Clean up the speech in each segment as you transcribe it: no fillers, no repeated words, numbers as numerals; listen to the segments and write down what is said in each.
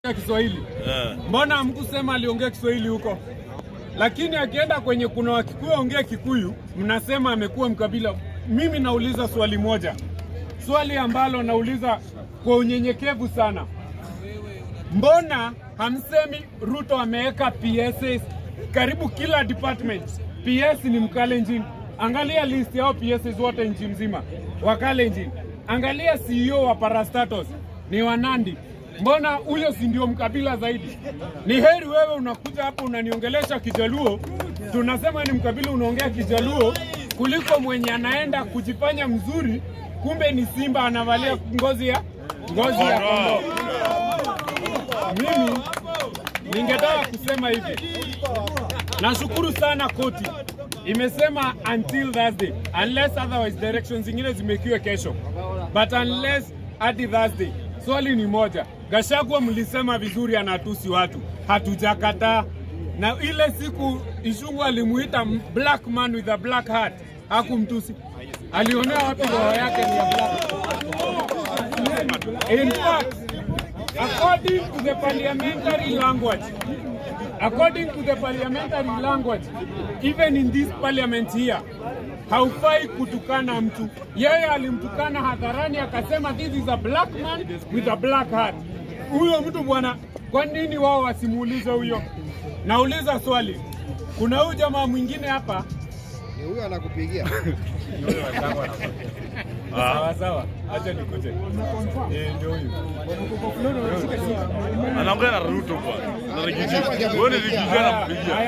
Kiswahili. Mbona hamkusema aliongea Kiswahili huko? Lakini akienda kwenye kuna Wakikuyu ongea Kikuyu, mnasema amekuwa mkabila. Mimi nauliza swali moja. Swali ambalo nauliza kwa unyenyekevu sana. Mbona hamsemi Ruto ameweka PSs karibu kila department? PS ni Mkalenjin. Angalia list yao PSs wote nchi mzima. Wakalenjin. Angalia CEO wa Parastatos ni Wanandi. Mbona huyo si ndio mkabila zaidi? Ni heri wewe unakuja hapo unaniongelesha Kijaluo, tunasema ni mkabila unaongea Kijaluo, kuliko mwenye anaenda kujifanya mzuri, kumbe ni simba anavalia ngozi ya kondoo. Mimi ningetaka kusema hivi. Nashukuru sana koti. Imesema until Thursday, unless otherwise directions zingine zimekiwa kesho. But unless hadi Thursday. Swali ni moja. Gachagua mlisema vizuri anatusi watu. Hatujakataa. Na ile siku Ishungu alimuita black man with a black hat. Hakumtusi. Alionea watu roho yake ni ya black. In fact, according to the parliamentary language, even in this parliament here, haufai kutukana mtu. Yeye alimtukana hadharani akasema this is a black man with a black hat. Huyo mtu bwana, kwa nini wao wasimuulize huyo? Nauliza swali. Kuna huyu jamaa mwingine hapa. Huyo anakupigia. Sawa. Acha nikuje. Ndio huyu. Anaongea na Ruto bwana. Na Rigiji. Wewe ni Rigiji anakupigia.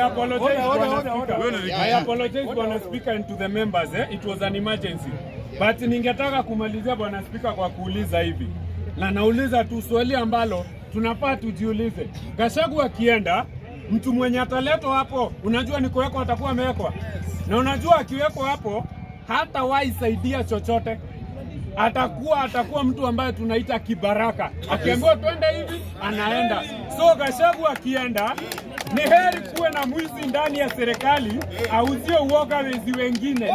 I apologize Bwana Speaker and to the members. It was an emergency. But ningetaka kumalizia Bwana Speaker kwa kuuliza hivi. Na nauliza tu swali ambalo tunafaa tujiulize. Gachagua akienda, mtu mwenye ataletwa hapo, unajua ni kuwekwa atakuwa amewekwa. Na unajua akiwekwa hapo hata waisaidia chochote. Atakuwa mtu ambaye tunaita kibaraka. Akiambiwa twende hivi, anaenda. So Gachagua akienda, ni heri kuwe na mwizi ndani ya serikali, auzie uoga wezi wengine.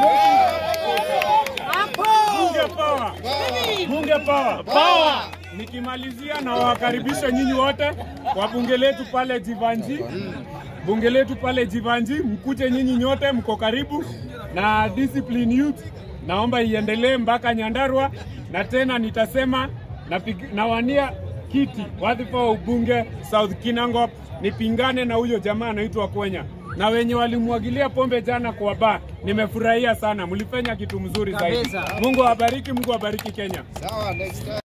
Bunge power. Nikimalizia na wakaribisha nyinyi wote kwa bunge letu pale Jivanji. Mkuje nyinyi nyote, mko karibu na discipline youth. Naomba iendelee mpaka Nyandarua, na tena nitasema nawania kiti wadhifa wa ubunge South Kinangop, nipingane na huyo jamaa anaitwa Kwenya. Na wenye walimwagilia pombe jana kwa bar, nimefurahia sana. Mlifanya kitu mzuri zaidi. Mungu awabariki, Mungu awabariki Kenya. Sawa, next time.